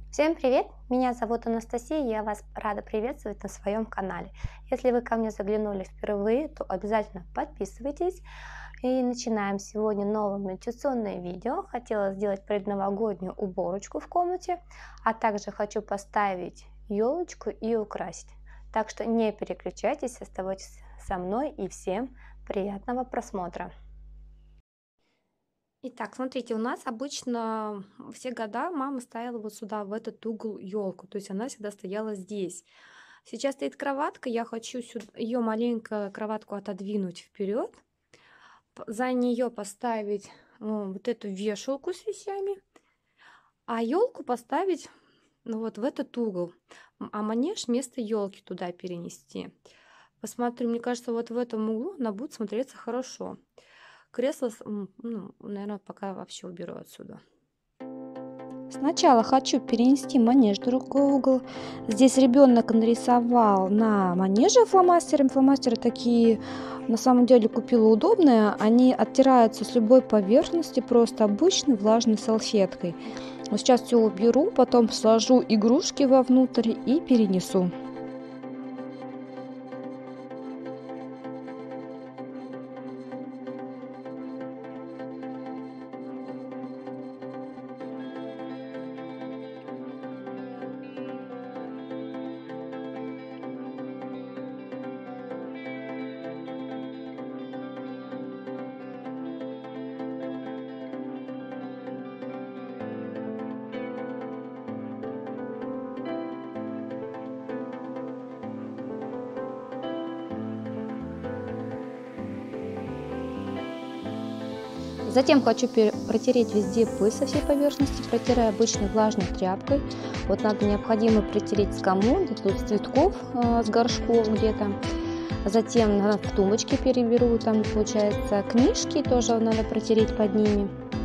Всем привет! Меня зовут Анастасия, и я вас рада приветствовать на своем канале. Если вы ко мне заглянули впервые, то обязательно подписывайтесь. И начинаем сегодня новое медитационное видео. Хотела сделать предновогоднюю уборочку в комнате, а также хочу поставить елочку и украсить. Так что не переключайтесь, оставайтесь со мной и всем приятного просмотра. Итак, смотрите, у нас обычно все года мама ставила вот сюда, в этот угол елку, то есть она всегда стояла здесь. Сейчас стоит кроватка, я хочу ее маленько кроватку отодвинуть вперед, за нее поставить вот эту вешалку с вещами, а елку поставить вот в этот угол, а манеж вместо елки туда перенести. Посмотрю, мне кажется, вот в этом углу она будет смотреться хорошо. Кресло, наверное, пока вообще уберу отсюда. Сначала хочу перенести манеж в другой угол. Здесь ребенок нарисовал на манеже фломастером. Фломастеры такие, на самом деле, купила удобные. Они оттираются с любой поверхности, просто обычной влажной салфеткой. Вот сейчас все уберу, потом сложу игрушки вовнутрь и перенесу. Затем хочу протереть везде пыль со всей поверхности, протираю обычной влажной тряпкой. Вот надо необходимо протереть с комода, тут с цветков, с горшков где-то. Затем в тумбочке переберу, там получается книжки, тоже надо протереть под ними.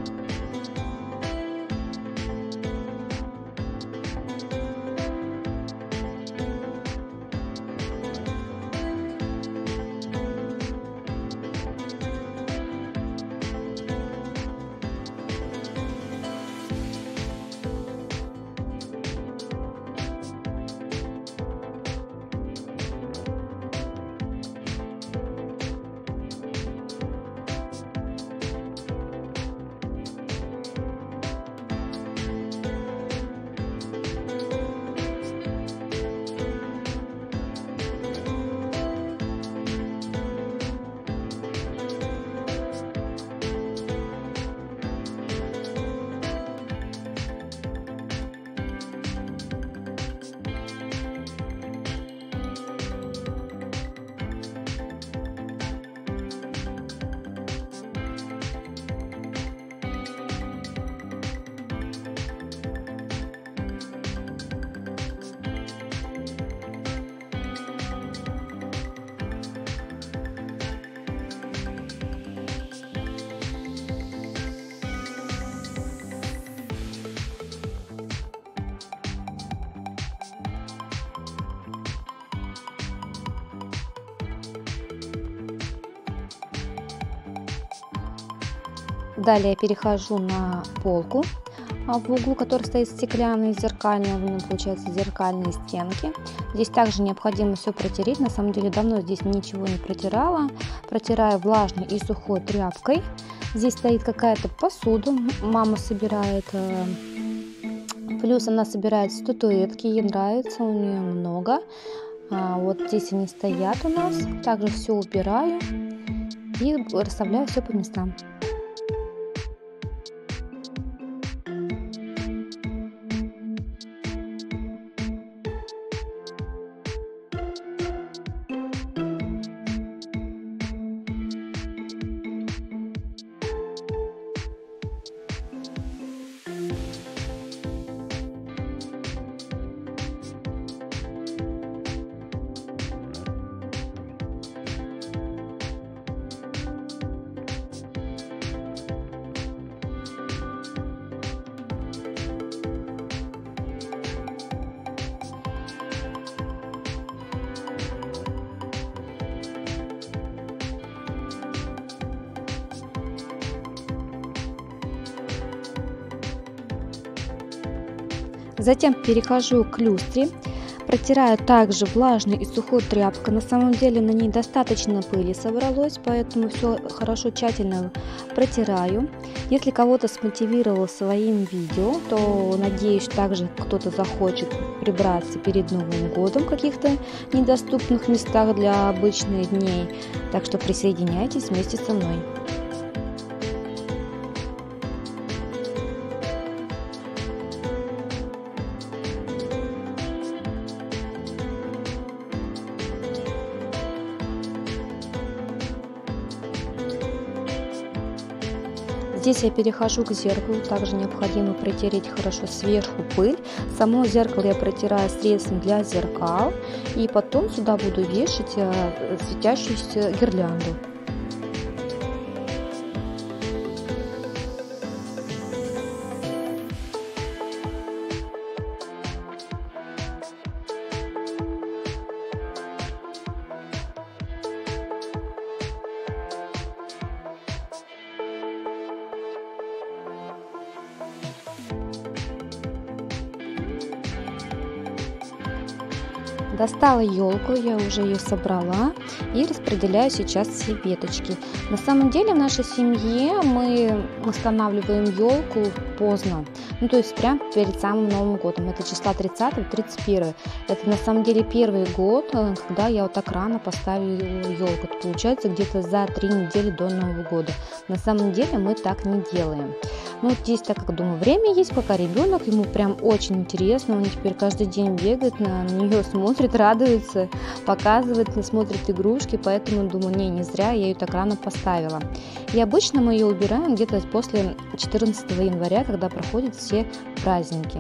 Далее перехожу на полку в углу, который стоит стеклянный, зеркальный, у меня получается зеркальные стенки. Здесь также необходимо все протереть, на самом деле давно здесь ничего не протирала. Протираю влажной и сухой тряпкой. Здесь стоит какая-то посуда, мама собирает, плюс она собирает статуэтки, ей нравится, у нее много. Вот здесь они стоят у нас, также все убираю и расставляю все по местам. Затем перехожу к люстре, протираю также влажной и сухой тряпкой. На самом деле на ней достаточно пыли собралось, поэтому все хорошо, тщательно протираю. Если кого-то смотивировал своим видео, то надеюсь, также кто-то захочет прибраться перед Новым годом в каких-то недоступных местах для обычных дней. Так что присоединяйтесь вместе со мной. Здесь я перехожу к зеркалу, также необходимо протереть хорошо сверху пыль. Само зеркало я протираю средством для зеркал, и потом сюда буду вешать светящуюся гирлянду. Достала елку, я уже ее собрала и распределяю сейчас все веточки. На самом деле в нашей семье мы устанавливаем елку поздно, ну то есть прям перед самым Новым годом. Это числа 30-31. Это на самом деле первый год, когда я вот так рано поставила елку. Это получается где-то за 3 недели до Нового года. На самом деле мы так не делаем. Ну вот здесь, так как, думаю, время есть, пока ребенок, ему прям очень интересно, он теперь каждый день бегает на нее, смотрит, радуется, показывает, смотрит игрушки, поэтому думаю, не зря я ее так рано поставила. И обычно мы ее убираем где-то после 14 января, когда проходят все праздники.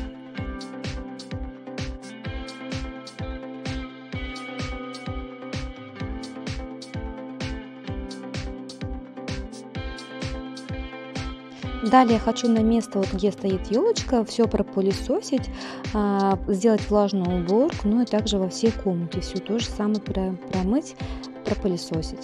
Далее я хочу на место, вот где стоит елочка, все пропылесосить, сделать влажную уборку, ну и также во всей комнате все то же самое промыть, пропылесосить.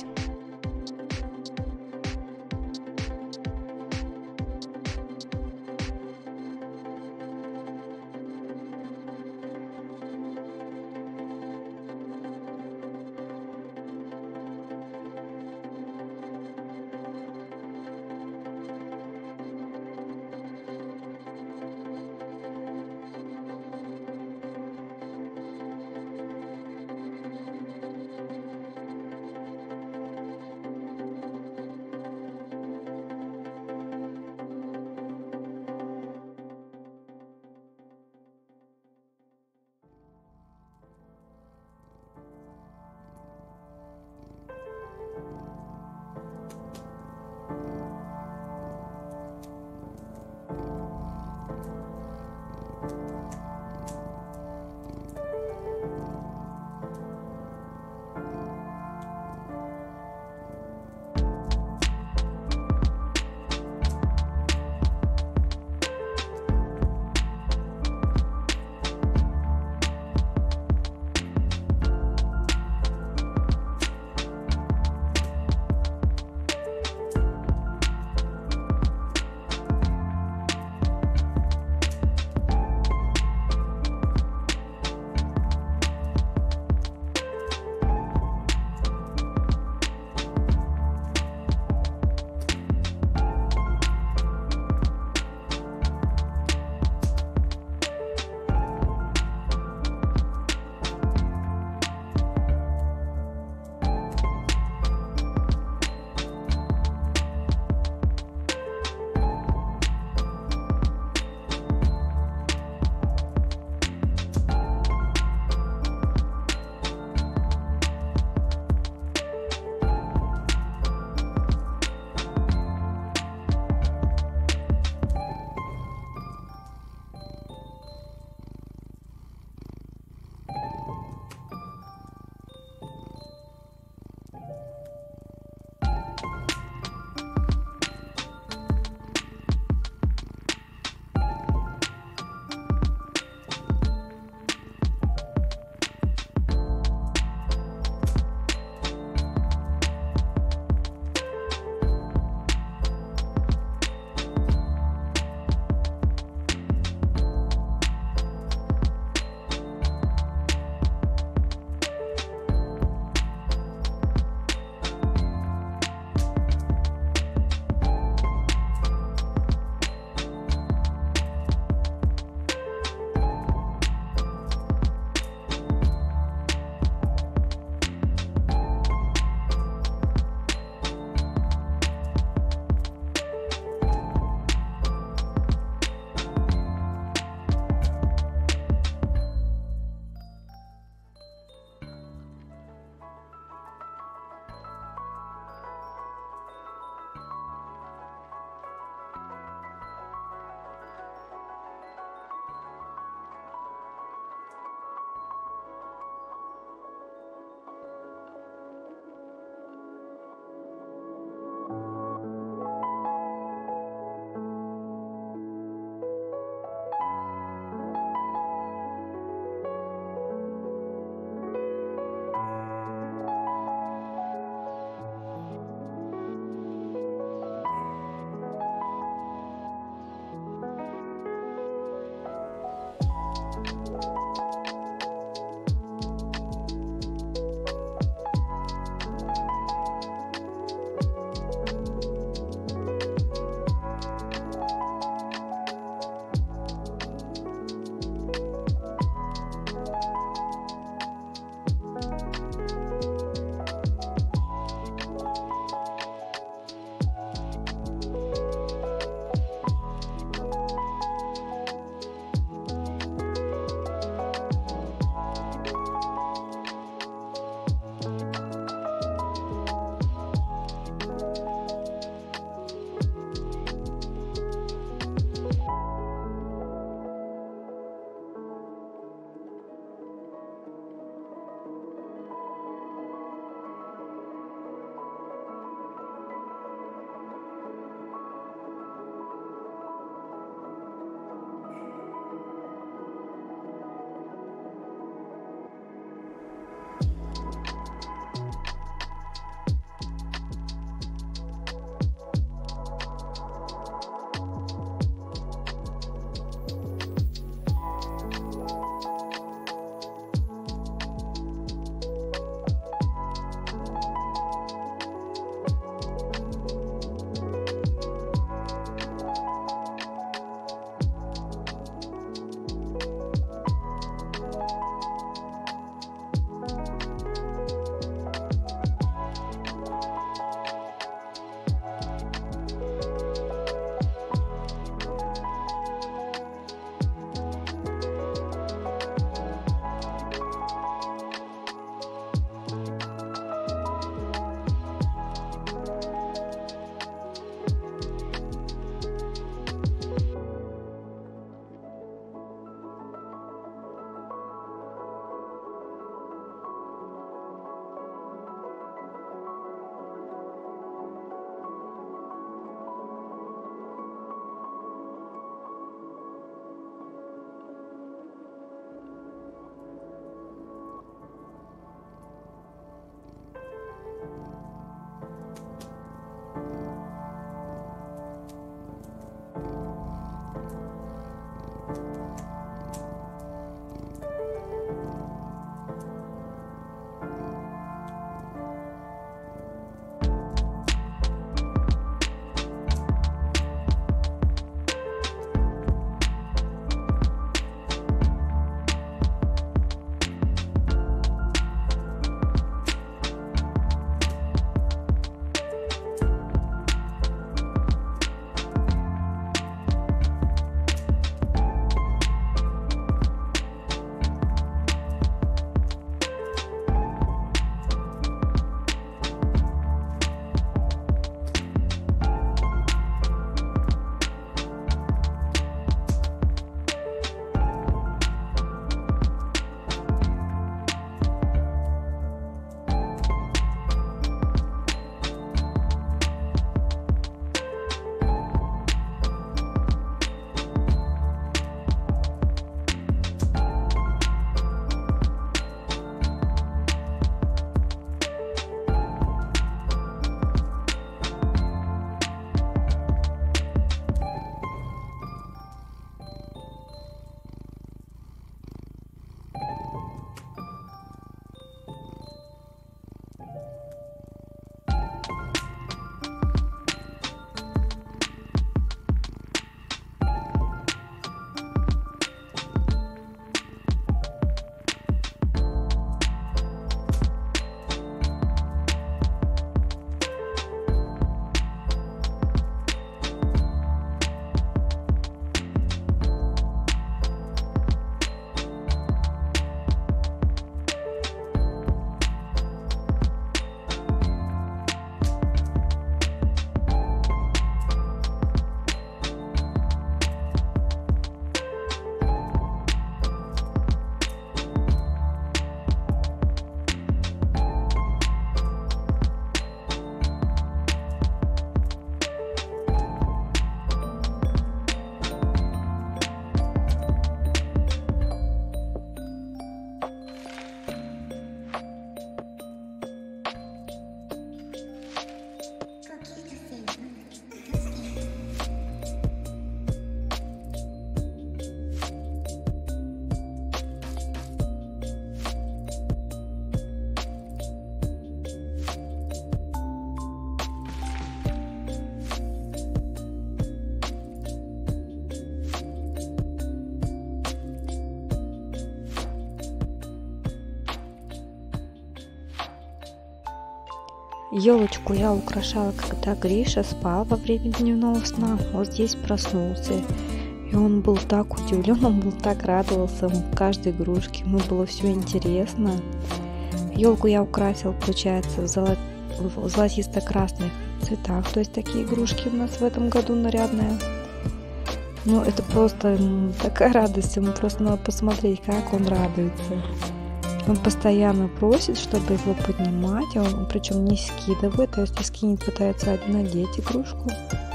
Елочку я украшала, когда Гриша спал во время дневного сна. Вот здесь проснулся. И он был так удивлен, он был так радовался каждой игрушке. Ему было все интересно. Елку я украсила, получается, в золотисто-красных цветах. То есть такие игрушки у нас в этом году нарядные. Ну, это просто такая радость. Ему просто надо посмотреть, как он радуется. Он постоянно просит, чтобы его поднимать, а он причем не скидывает, то есть скинет, пытается надеть игрушку.